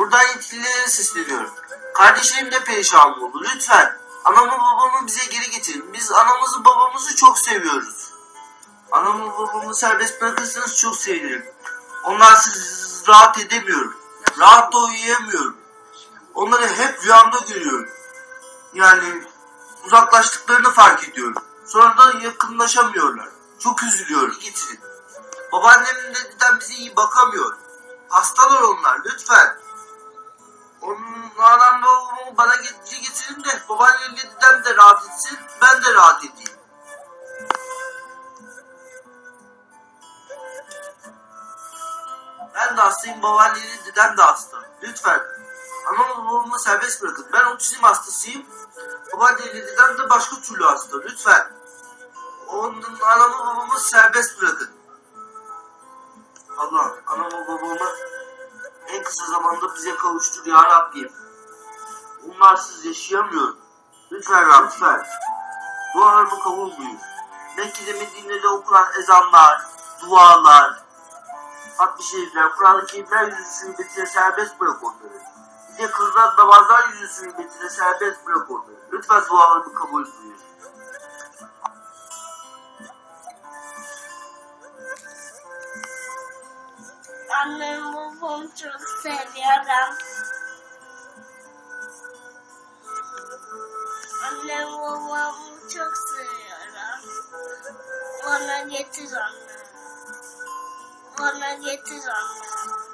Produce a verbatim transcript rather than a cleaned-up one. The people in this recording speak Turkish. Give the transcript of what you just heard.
Buradan yetkililere sesleniyorum. Kardeşlerim de perişan oldu. Lütfen anamı babamı bize geri getirin. Biz anamızı babamızı çok seviyoruz. Anamı babamı serbest bırakırsanız çok sevinirim. Onlarsız rahat edemiyorum. Rahat da uyuyamıyorum. Onları hep rüyamda görüyorum. Yani uzaklaştıklarını fark ediyorum. Sonra da yakınlaşamıyorlar. Çok üzülüyorum. Getirin. Babaannemle dedem bize iyi bakamıyor. Hastalar onlar, lütfen. Onun anam babamı bana getirin de babaannemle dedem de rahat etsin, ben de rahat edeyim. Ben de hastayım, babaannemle dedem de hasta. Lütfen. Anamı babamı serbest bırakın. Ben otizm hastasıyım. Babaannemle dedem de başka türlü hasta. Lütfen. Onun anamı babamı serbest bırakın. Allah, anamı babamı en kısa zamanda bize kavuştur ya Rabbim. Onlarsız yaşayamıyorum. Lütfen Rabbim, lütfen. Dualarımı kabul buyur. Mekke'de Medine'de okunan ezanlar, dualar, Hatmi Şerifler, Kur'an-ı Kerimler yüzü hürmetine serbest bırak onları. Bir de kılınan namazlar yüzü hürmetine serbest bırak onları. Lütfen dualarımı kabul buyur. Annem babamı çok seviyorum. Annem babamı çok seviyorum. Bana getir anne. Bana getir anne.